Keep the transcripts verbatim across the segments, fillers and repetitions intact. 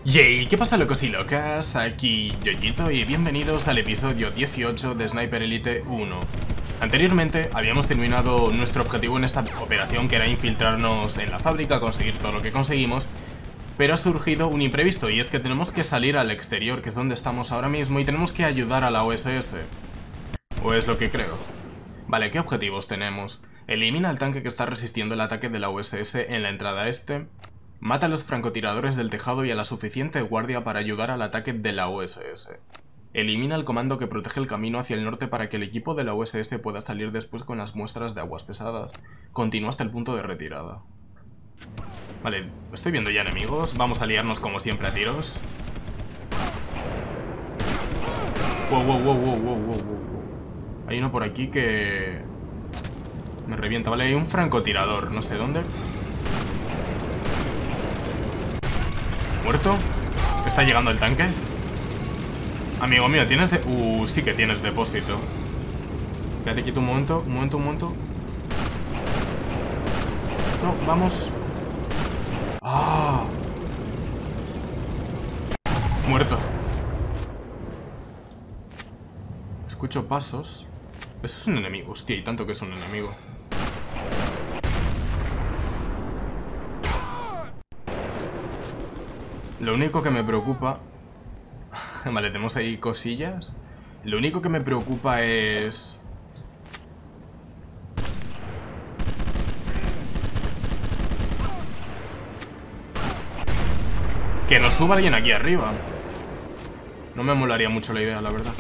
Yay, ¿qué pasa locos y locas? Aquí Yoyito y bienvenidos al episodio dieciocho de Sniper Elite uno. Anteriormente habíamos terminado nuestro objetivo en esta operación, que era infiltrarnos en la fábrica, conseguir todo lo que conseguimos, pero ha surgido un imprevisto y es que tenemos que salir al exterior, que es donde estamos ahora mismo, y tenemos que ayudar a la U S S. O es lo que creo. Vale, ¿qué objetivos tenemos? Elimina al tanque que está resistiendo el ataque de la U S S en la entrada este. Mata a los francotiradores del tejado y a la suficiente guardia para ayudar al ataque de la U S S. Elimina el comando que protege el camino hacia el norte para que el equipo de la U S S pueda salir después con las muestras de aguas pesadas. Continúa hasta el punto de retirada. Vale, estoy viendo ya enemigos. Vamos a liarnos como siempre a tiros. Wow, wow, wow, wow, wow, wow, wow. Hay uno por aquí que me revienta. Vale, hay un francotirador, no sé dónde. ¿Muerto? ¿Está llegando el tanque? Amigo mío, ¿tienes de...? Uh, sí que tienes depósito. Quédate quieto un momento, un momento, un momento. No, vamos. ¡Ah! Muerto. Escucho pasos. Eso es un enemigo. Hostia, y tanto que es un enemigo. Lo único que me preocupa... Vale, tenemos ahí cosillas. Lo único que me preocupa es... que nos suba alguien aquí arriba. No me molaría mucho la idea, la verdad.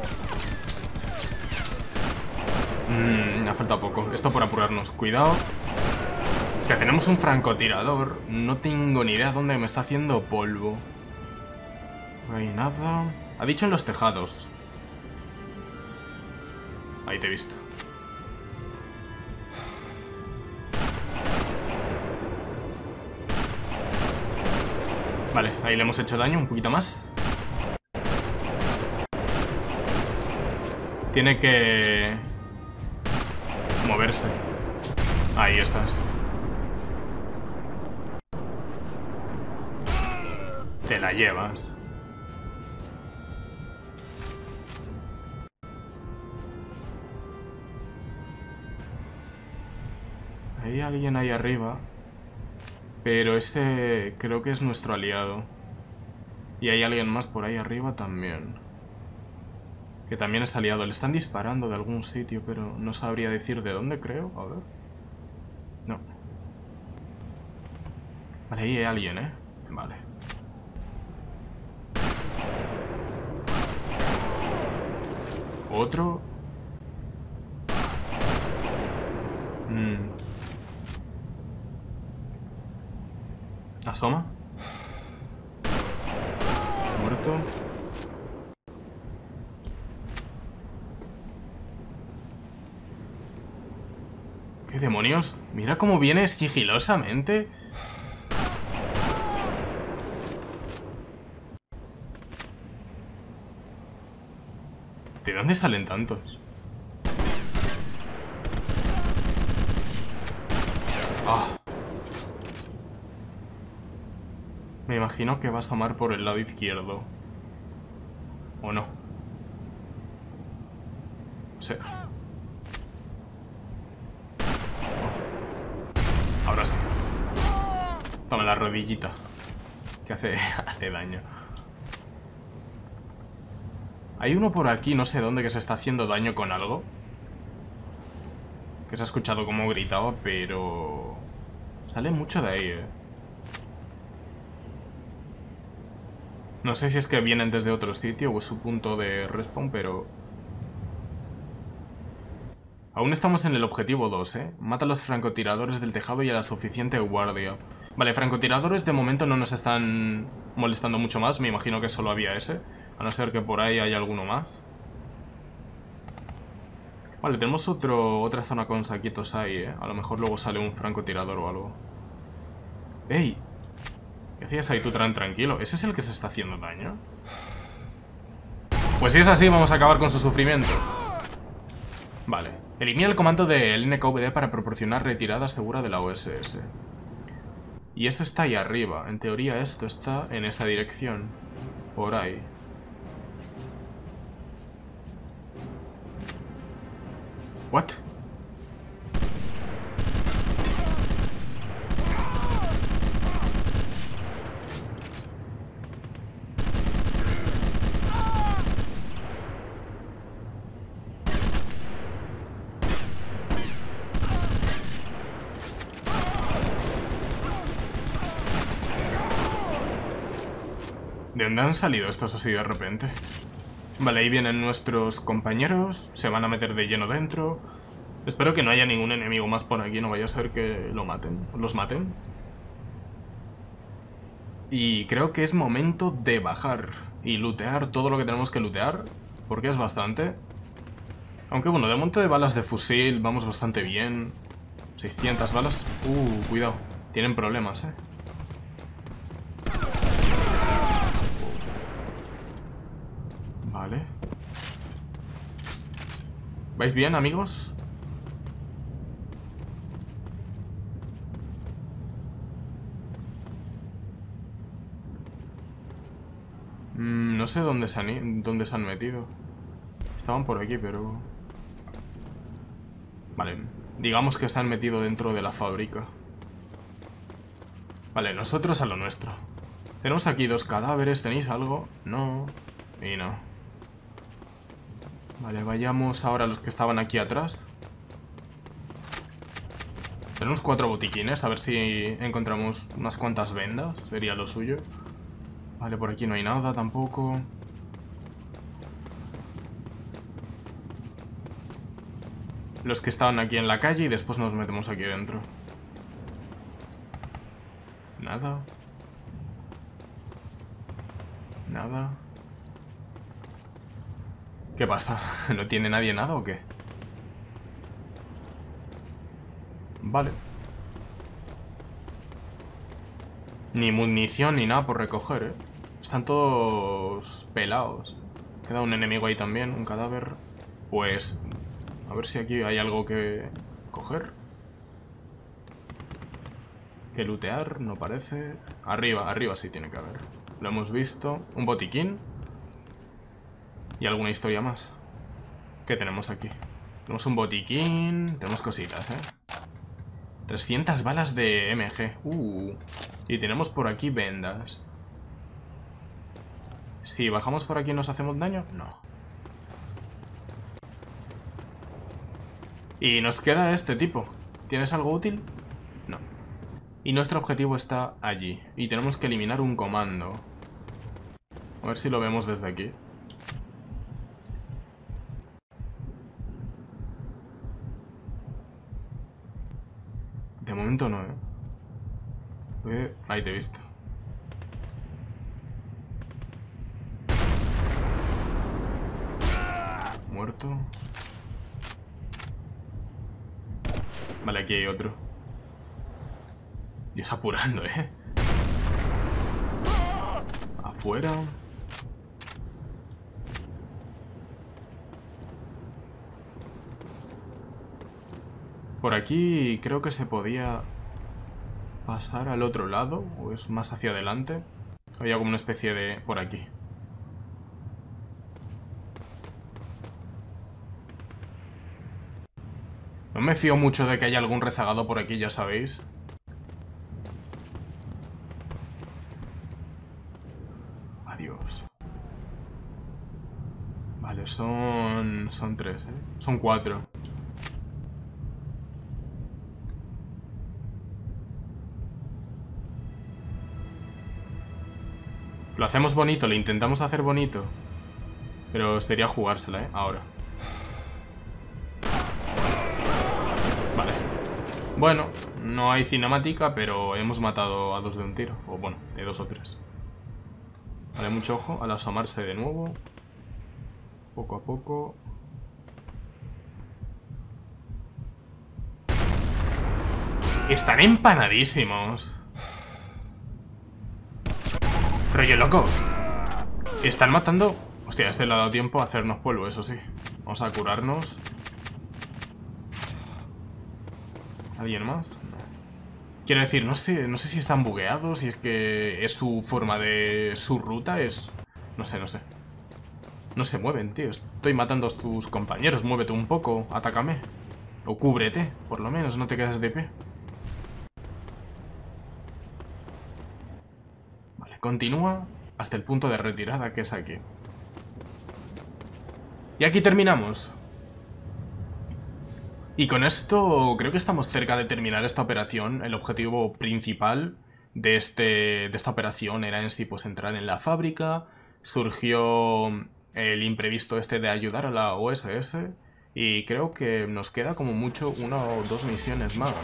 Mmm, me ha faltado poco. Esto por apurarnos. Cuidado. Que tenemos un francotirador. No tengo ni idea dónde me está haciendo polvo. No hay nada. Ha dicho en los tejados. Ahí te he visto. Vale, ahí le hemos hecho daño, un poquito más. Tiene que... moverse. Ahí estás. Te la llevas. Hay alguien ahí arriba. Pero ese creo que es nuestro aliado. Y hay alguien más por ahí arriba también. Que también es aliado. Le están disparando de algún sitio, pero no sabría decir de dónde, creo. A ver. No. Vale, ahí hay alguien, ¿eh? Vale. Otro. Mm. Asoma. Muerto. ¿Qué demonios? Mira cómo viene sigilosamente. ¿De dónde salen tantos? Ah. Me imagino que va a asomar por el lado izquierdo. ¿O no? Sí. Oh. Ahora sí. Toma la rodillita. Que hace, hace daño. Hay uno por aquí, no sé dónde, que se está haciendo daño con algo. Que se ha escuchado como gritaba, pero... sale mucho de ahí, eh. No sé si es que vienen desde otro sitio o es su punto de respawn, pero... aún estamos en el objetivo dos, ¿eh? Mata a los francotiradores del tejado y a la suficiente guardia. Vale, francotiradores de momento no nos están molestando mucho más. Me imagino que solo había ese. A no ser que por ahí haya alguno más. Vale, tenemos otro, otra zona con saquitos ahí, ¿eh? A lo mejor luego sale un francotirador o algo. ¡Ey! ¿Qué hacías ahí tú tan tranquilo? ¿Ese es el que se está haciendo daño? Pues si es así, vamos a acabar con su sufrimiento. Vale. Elimina el comando del N K V D para proporcionar retirada segura de la U S S. Y esto está ahí arriba. En teoría esto está en esa dirección. Por ahí. ¿What? ¿De dónde han salido estos así de repente? Vale, ahí vienen nuestros compañeros. Se van a meter de lleno dentro. Espero que no haya ningún enemigo más por aquí. No vaya a ser que lo maten. Los maten. Y creo que es momento de bajar y lootear todo lo que tenemos que lootear. Porque es bastante. Aunque bueno, de monte de balas de fusil vamos bastante bien. seiscientas balas. Uh, cuidado. Tienen problemas, eh. Vale. ¿Vais bien, amigos? Mm, no sé dónde se, han, dónde se han metido. Estaban por aquí, pero... Vale. Digamos que se han metido dentro de la fábrica. Vale, nosotros a lo nuestro. Tenemos aquí dos cadáveres. ¿Tenéis algo? No. Y no. Vale, vayamos ahora a los que estaban aquí atrás. Tenemos cuatro botiquines. A ver si encontramos unas cuantas vendas. Sería lo suyo. Vale, por aquí no hay nada tampoco. Los que estaban aquí en la calle y después nos metemos aquí dentro. Nada. Nada. ¿Qué pasa? ¿No tiene nadie nada o qué? Vale. Ni munición ni nada por recoger, ¿eh? Están todos pelados. Queda un enemigo ahí también, un cadáver. Pues... a ver si aquí hay algo que coger. Que lootear, no parece. Arriba, arriba sí tiene que haber. Lo hemos visto. Un botiquín. Y alguna historia más. ¿Qué tenemos aquí? Tenemos un botiquín. Tenemos cositas, ¿eh? trescientas balas de M G. Uh. Y tenemos por aquí vendas. Si bajamos por aquí ¿nos hacemos daño? No. Y nos queda este tipo. ¿Tienes algo útil? No. Y nuestro objetivo está allí. Y tenemos que eliminar un comando. A ver si lo vemos desde aquí. De momento no, ¿eh? eh ahí te he visto. Muerto. Vale, aquí hay otro. Y es apurando, ¿eh? Afuera. Por aquí creo que se podía pasar al otro lado. ¿O es más hacia adelante? Había como una especie de... por aquí. No me fío mucho de que haya algún rezagado por aquí, ya sabéis. Adiós. Vale, son... son tres, ¿eh? Son cuatro. Lo hacemos bonito, lo intentamos hacer bonito. Pero sería jugársela, ¿eh? Ahora. Vale. Bueno, no hay cinemática, pero hemos matado a dos de un tiro. O bueno, de dos o tres. Vale, mucho ojo al asomarse de nuevo. Poco a poco. Están empanadísimos. Rollo loco. Están matando... Hostia, este le ha dado tiempo a hacernos polvo, eso sí. Vamos a curarnos. ¿Alguien más? No. Quiero decir, no sé, no sé si están bugueados, si es que es su forma de... su ruta es... No sé, no sé. No se mueven, tío. Estoy matando a tus compañeros. Muévete un poco, atácame. O cúbrete, por lo menos, no te quedes de pie. Vale, continúa hasta el punto de retirada, que es aquí. Y aquí terminamos. Y con esto creo que estamos cerca de terminar esta operación. El objetivo principal de, este, de esta operación era en sí pues entrar en la fábrica. Surgió el imprevisto este de ayudar a la O S S. Y creo que nos queda como mucho una o dos misiones más.